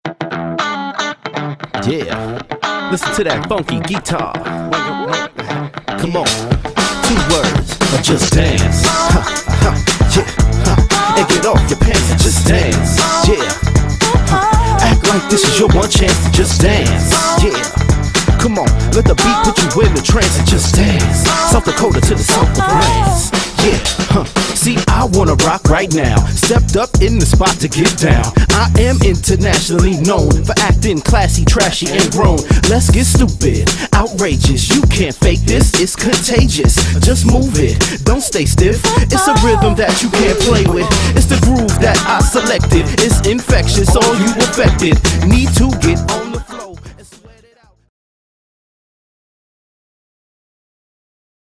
Yeah, listen to that funky guitar. Come on, 2 words, just dance. Yeah, and get off your pants and just dance. Yeah, act like this is your one chance to just dance. Yeah, come on, let the beat put you in the trance and just dance. South Dakota to the south of France. Yeah, see, I wanna rock right now. Stepped up in the spot to get down. I am internationally known for acting classy, trashy, and grown. Let's get stupid, outrageous. You can't fake this, it's contagious. Just move it, don't stay stiff. It's a rhythm that you can't play with. It's the groove that I selected. It's infectious, all you affected need to get on